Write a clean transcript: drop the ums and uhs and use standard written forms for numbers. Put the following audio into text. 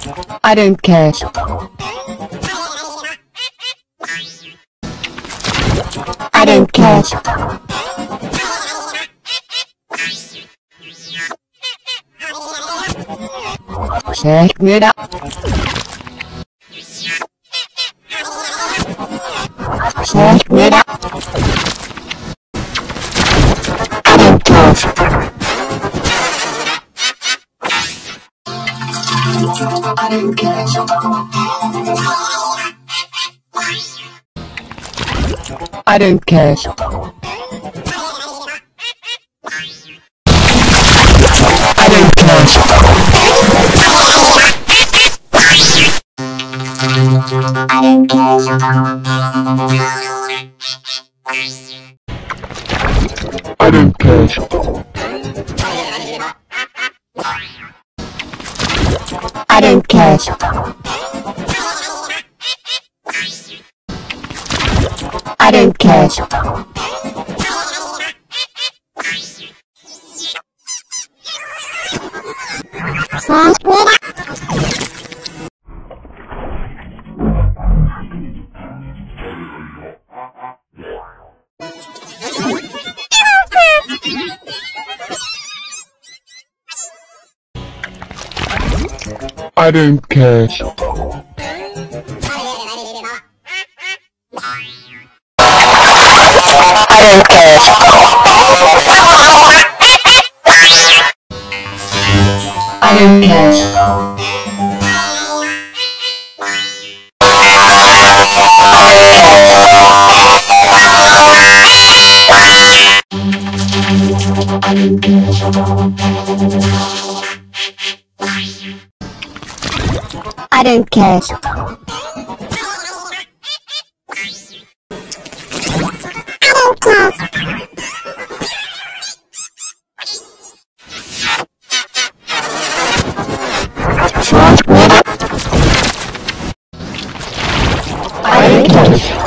I don't care. I don't care. Check it out. Check it out. I don't care. I don't care. I don't care. I don't care. I don't care. I don't care. I don't care. I don't care. I don't care. I don't care. I don't care. I don't care.